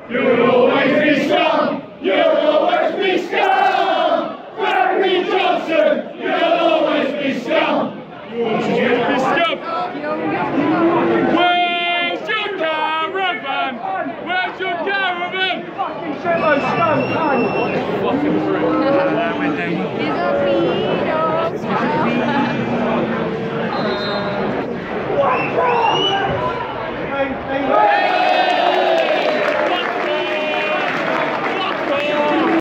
You'll always be scum! You'll always be scum! Barry Johnson! You'll always be scum! You'll always be scum! Where's your caravan? Where's your caravan? Fucking shit those scum, cunt! Fucking prick.